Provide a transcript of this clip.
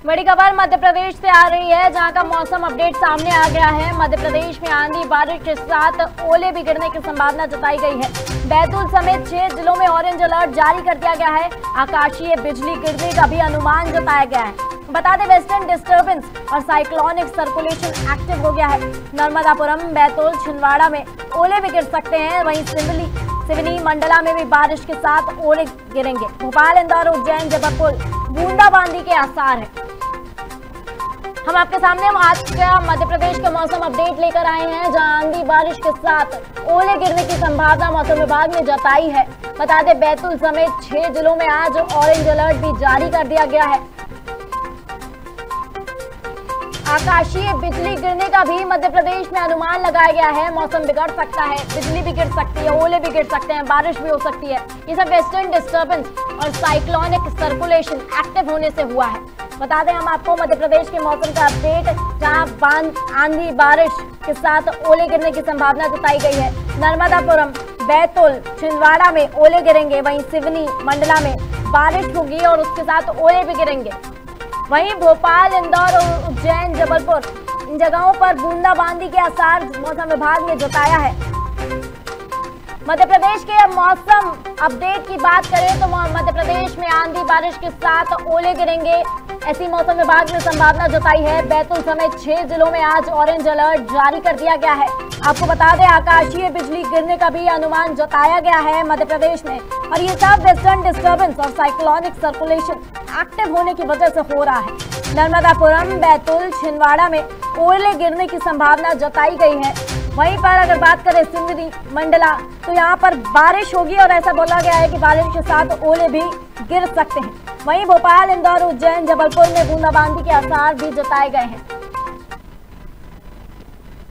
बड़ी खबर मध्य प्रदेश से आ रही है, जहां का मौसम अपडेट सामने आ गया है। मध्य प्रदेश में आंधी बारिश के साथ ओले भी गिरने की संभावना जताई गई है। बैतूल समेत 6 जिलों में ऑरेंज अलर्ट जारी कर दिया गया है। आकाशीय बिजली गिरने का भी अनुमान जताया गया है। बता दें, वेस्टर्न डिस्टर्बेंस और साइक्लोनिक सर्कुलेशन एक्टिव हो गया है। नर्मदापुरम, बैतूल, छिंदवाड़ा में ओले भी गिर सकते हैं। वहीं सिवनी, मंडला में भी बारिश के साथ ओले गिरेंगे। भोपाल, इंदौर, उज्जैन, जबलपुर बूंदाबांदी के आसार हैं। हम आपके सामने आज का मध्य प्रदेश का मौसम अपडेट लेकर आए हैं, जहां आंधी बारिश के साथ ओले गिरने की संभावना मौसम विभाग ने जताई है। बता दें, बैतूल समेत 6 जिलों में आज ऑरेंज अलर्ट भी जारी कर दिया गया है। आकाशीय बिजली गिरने का भी मध्य प्रदेश में अनुमान लगाया गया है। मौसम बिगड़ सकता है, बिजली भी गिर सकती है, ओले भी गिर सकते हैं, बारिश भी हो सकती है। ये सब वेस्टर्न डिस्टर्बेंस और साइक्लोनिक सर्कुलेशन एक्टिव होने से हुआ है। बता दें हम आपको मध्य प्रदेश के मौसम का अपडेट, जहां आंधी बारिश के साथ ओले गिरने की संभावना जताई गई है। नर्मदापुरम, बैतूल, छिंदवाड़ा में ओले गिरेंगे। वहीं सिवनी, मंडला में बारिश होगी और उसके साथ ओले भी गिरेंगे। वहीं भोपाल, इंदौर और उज्जैन, जबलपुर, इन जगहों पर बूंदाबांदी के आसार मौसम विभाग ने जताया है। मध्य प्रदेश के मौसम अपडेट की बात करें तो मध्य प्रदेश में आंधी बारिश के साथ ओले गिरेंगे, ऐसी मौसम विभाग ने संभावना जताई है। बैतूल समेत 6 जिलों में आज ऑरेंज अलर्ट जारी कर दिया गया है। आपको बता दें, आकाशीय बिजली गिरने का भी अनुमान जताया गया है मध्य प्रदेश में, और ये सब वेस्टर्न डिस्टर्बेंस और साइक्लोनिक सर्कुलेशन एक्टिव होने की वजह से हो रहा है। नर्मदापुरम, बैतूल, छिंदवाड़ा में ओले गिरने की संभावना जताई गई है। वहीं पर अगर बात करें सिवनी, मंडला, तो यहाँ पर बारिश होगी और ऐसा बोला गया है कि बारिश के साथ ओले भी गिर सकते हैं। वहीं भोपाल, इंदौर, उज्जैन, जबलपुर में बूंदाबांदी के आसार भी जताए गए हैं।